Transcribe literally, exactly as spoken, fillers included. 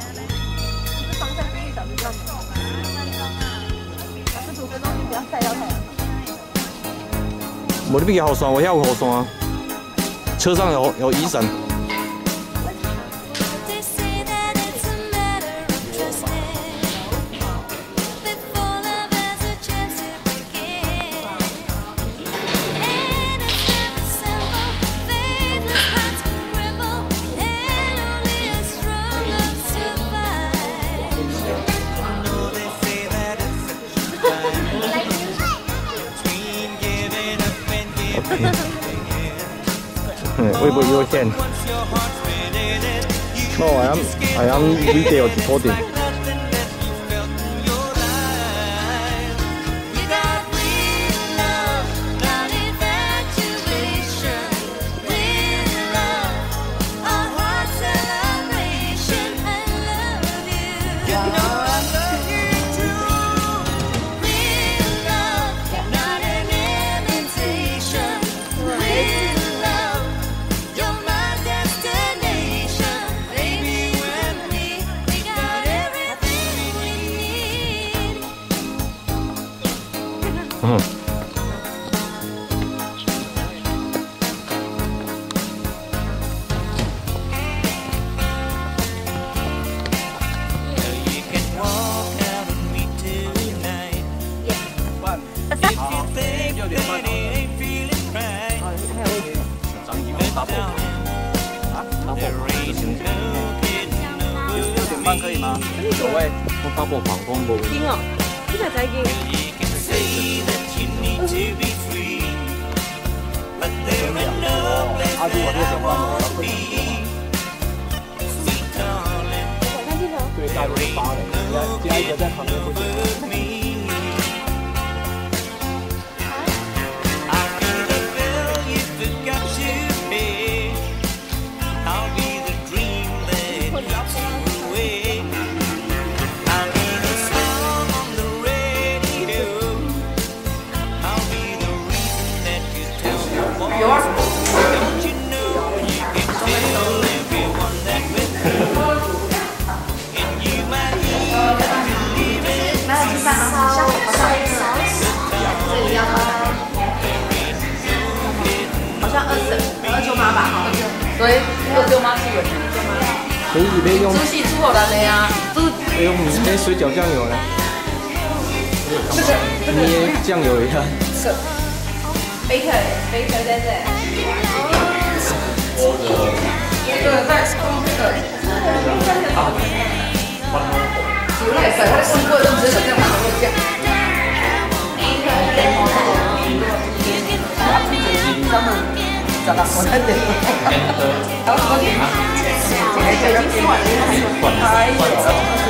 是防晒几率小时比较少。四十五分钟就不要晒到太阳。 无你比较雨伞，我遐有雨伞啊。车上有有雨伞。 We will you can. Oh, I am I am video recording. Mm. Double 防风无。惊哦，你才才惊。 阿弟，我这想办法，对，大轮八的，加一个在旁边就行。 好像二婶、二舅妈吧，所以二舅妈是有可以别用。 猪系猪口的那呀，猪。 别用那水饺酱油呢？ 这个捏酱油一下。 是。bacon bacon 在这。这个在这个。煮来水，它试过用这个这样往后降。 他们找到我在这里，然后昨天，这个已经吃完了，还有。